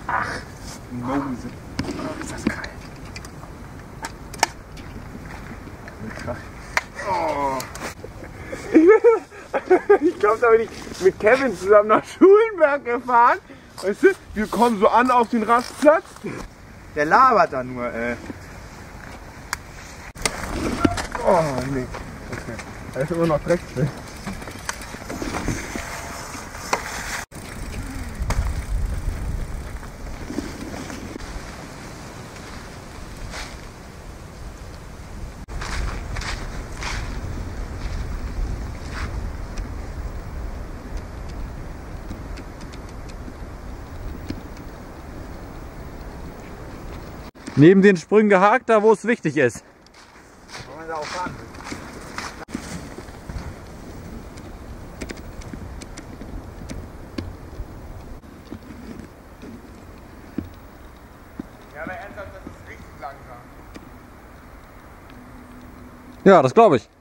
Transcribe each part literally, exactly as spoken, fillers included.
Ach, Mose. Oh, ist das kalt. Oh. Ich glaube, da bin ich mit Kevin zusammen nach Schulenberg gefahren. Weißt du, wir kommen so an auf den Rastplatz. Der labert da nur, ey. Oh, nee. Okay. Da ist immer noch Dreck drin. Neben den Sprüngen gehakt, da wo es wichtig ist. Wollen wir da auch fahren? Ja, aber ernsthaft, das ist richtig langsam. Ja, das glaube ich.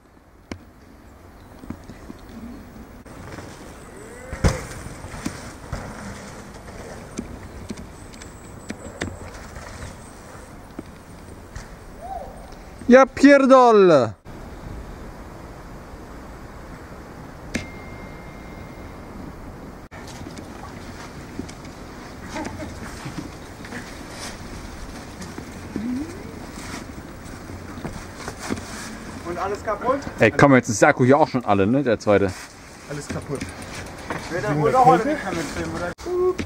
Ja, pierdol! Und alles kaputt? Ey, komm, jetzt ist der Akku hier auch schon alle, ne? Der zweite. Alles kaputt. Ich will dann wohl doch heute nicht mehr mitfilmen, oder?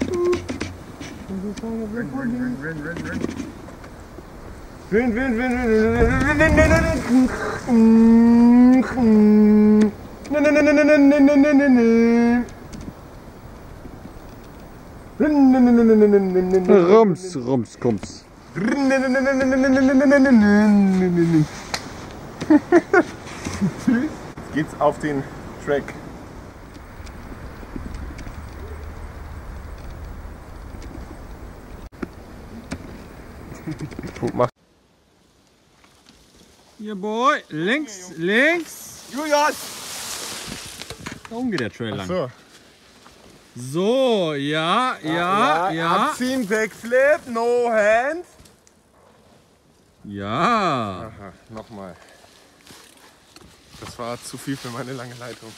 Wind, Wind, Wind, Wind, Wind, Wind, Wind, Rums, rums, rums. Jetzt geht's auf den Track. Mach. Ja, boy. Links, links. Julius! Da oben geht der Trail lang. So. So, ja, ja, ja. Abziehen, Backflip, no hands. Ja. Aha, nochmal. Das war zu viel für meine lange Leitung.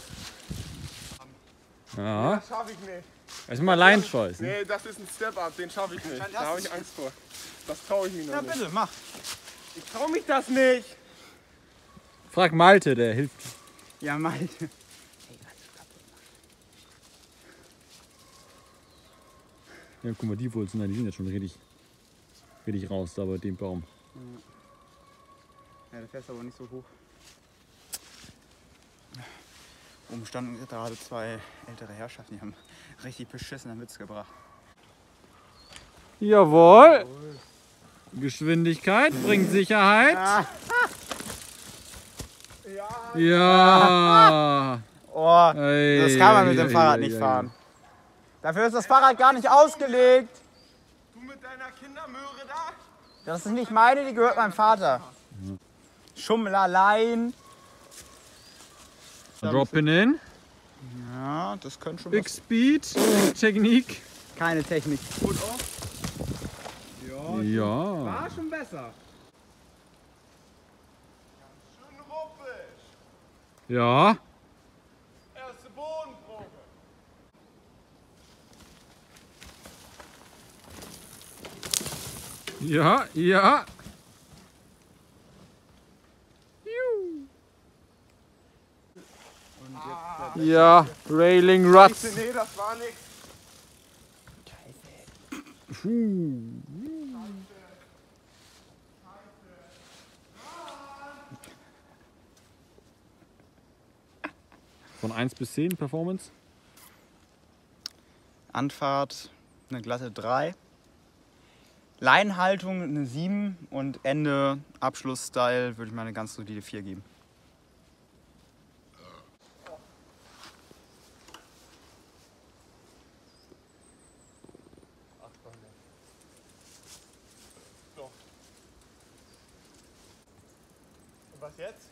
Ja. Das schaffe ich nicht. Erstmal Line scheußen. Nee, das ist ein Step-Up, den schaffe ich nicht. Da habe ich Angst vor. Das traue ich mir noch Ja, nicht. bitte, mach. Ich traue mich das nicht. Frag Malte, der hilft. Ja, Malte. Ja, guck mal, die Wurzeln, die sind jetzt schon richtig, richtig raus da bei dem Baum. Ja, der fährst aber nicht so hoch. Oben standen gerade zwei ältere Herrschaften, die haben richtig beschissenen Witz gebracht. Jawohl. Geschwindigkeit bringt Sicherheit. Ja. Ja. Oh, Ey, das kann man mit dem ey, Fahrrad ey, nicht ey. fahren. Dafür ist das Fahrrad gar nicht ausgelegt. Du mit deiner Kindermöhre da? Das ist nicht meine, die gehört meinem Vater. Schummelein. Dropping in. Ja, das könnte schon Big was. Speed. Technik. Keine Technik. Gut auf. Ja. War schon besser. Schön ruppig. Ja. Erste Bodenprobe. Ja, ja. Ja, Railing Ruts. Nee, das war nix. Von eins bis zehn Performance? Anfahrt eine glatte drei. Leinhaltung eine sieben und Ende Abschlussstyle würde ich mal eine ganz solide vier geben. So. Und was jetzt?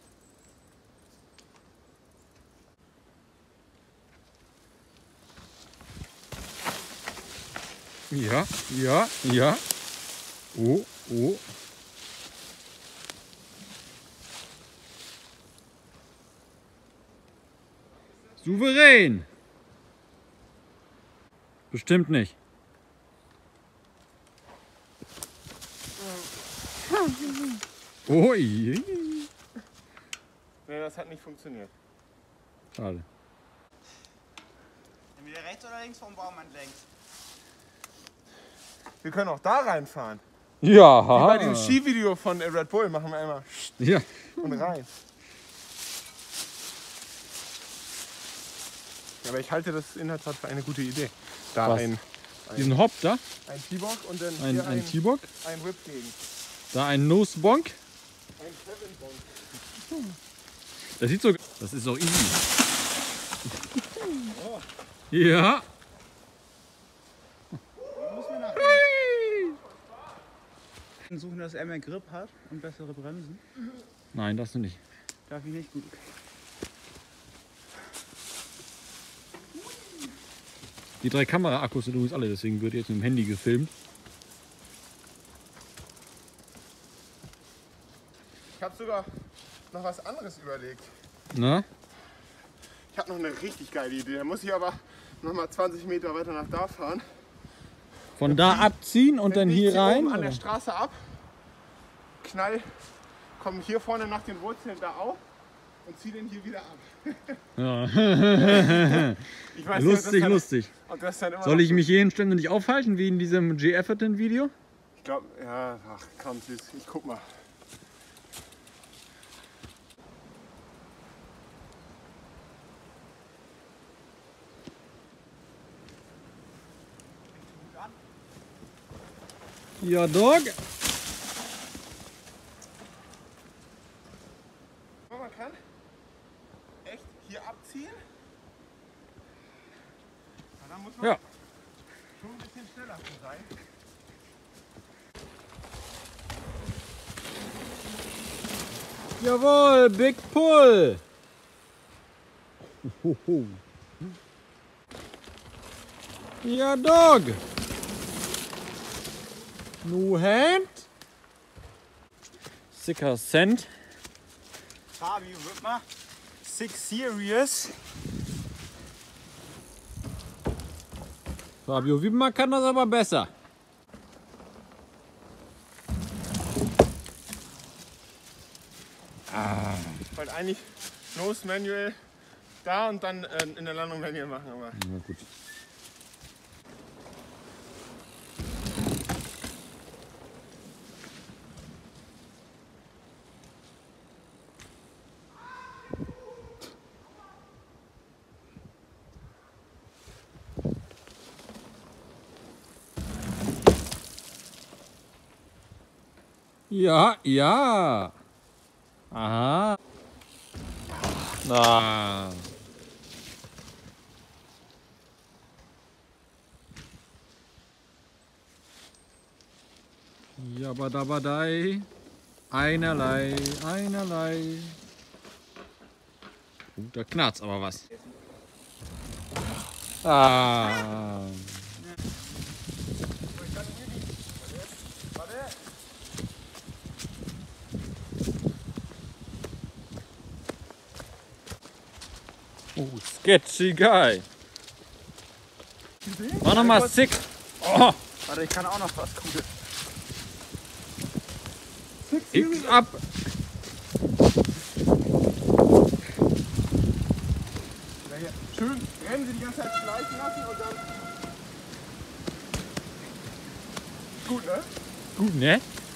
Ja, ja, ja. Oh, oh. Souverän. Bestimmt nicht. Oh, je. Nee, das hat nicht funktioniert. Schade. Entweder rechts oder links vom Baum entlang. Wir können auch da reinfahren. Ja. Wie bei dem Skivideo von Red Bull machen wir einmal Ja. und rein. Ja, aber ich halte das Inhaltsrad für eine gute Idee. Da Was? ein, Diesen Hop da, ein T-Bock und dann ein, hier ein ein, T-Bock, ein Whip gegen. da ein Nosebonk. Ein Kevin-Bonk. Das sieht so. Das ist doch easy. Ja. Suchen, dass er mehr Grip hat und bessere Bremsen. Nein, das nicht. Darf ich nicht gut. Die drei Kamera-Akkus sind übrigens alle, deswegen wird jetzt mit dem Handy gefilmt. Ich habe sogar noch was anderes überlegt. Na? Ich habe noch eine richtig geile Idee. Da muss ich aber noch mal zwanzig Meter weiter nach da fahren. Von da abziehen und dann Ich hier zieh rein? oben an der oder? Straße ab, knall, komme hier vorne nach den Wurzeln da auf und ziehe den hier wieder ab. Ja. Ich weiß Lustig, nicht, ob das lustig. dann, ob das dann immer Soll noch ich so- mich hier hinstellen und nicht aufhalten, wie in diesem G-Efferton-Video? Ich glaube, ja, ach komm, süß, ich guck mal. Ja, Dog. Man kann echt hier abziehen. Na, dann muss man Ja. schon ein bisschen schneller sein. Jawohl, Big Pull. Hoho. Ja, Dog. No hand. Sicker Cent. Fabio, wird mal Six Serious. Fabio Wiedmer kann das aber besser. Ich wollte eigentlich Nose Manual da und dann äh, in der Landung Manual machen, aber Na gut. Ja, ja. Aha. Na. Jabadabadei. Einerlei, einerlei. Uh, da knarzt aber was. Ah. Oh, sketchy guy. Mach nochmal sick. Oh, Warte, ich kann auch noch was Gutes. X ab. ja, hier. Schön Bremse die ganze Zeit schleifen lassen und dann. Gut, ne? Gut, ne?